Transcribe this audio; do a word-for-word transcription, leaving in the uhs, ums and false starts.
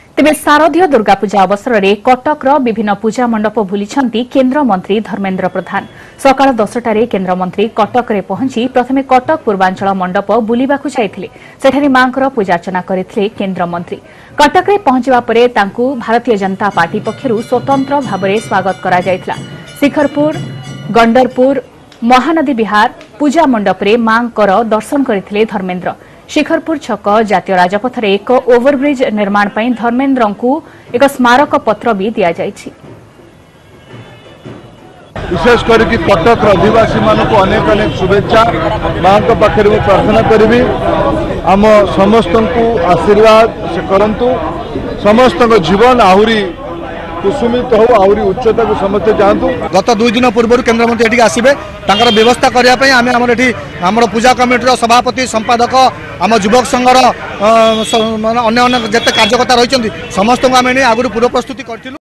तेबे शारदीय दुर्गा पूजा अवसर में कटकर विभिन्न पूजा मंडप बुली केन्द्र मंत्री धर्मेन्द्र प्रधान। सकाळ दसटार केन्द्र मंत्री कटक में पहुंची प्रथमे कटक पूर्वांचल मंडप बुलिबाकु जाइथिले। सेठारे मांकर पूजार्चना करथिले केन्द्र मंत्री। कटक में पहुंचवा परे तांकु भारतीय जनता पार्टी पक्षरु स्वतंत्र भाबरे स्वागत करा जायथिला। शिखरपुर, गंडरपुर, महानदी विहार पूजा मंडप में मांकर दर्शन करथिले धर्मेन्द्र। शिखरपुर छक जातीय राजपथ में एक ओवरब्रिज निर्माण पर धर्मेन्द्र को एक स्मारक पत्र भी दि जाइछि। विशेष करके कटक अधिवासी मान को अनेक अनेक शुभेच्छा माँ पाखे प्रार्थना करी आम समस्त को आशीर्वाद से करंतु समस्त जीवन आहुरी कुसुमित हो आहुरी उच्चता को समस्ते चाहतु। गत दुई दिन पूर्व केन्द्र मंत्री एठी आसबे तांकर व्यवस्था करने आम आम एठी आम पूजा कमिटीर सभापति संपादक आम युवक संघर अन्य अन्य जिते कार्यकर्ता रही समस्त को आम आगुरी पूर्व प्रस्तुति करूँ।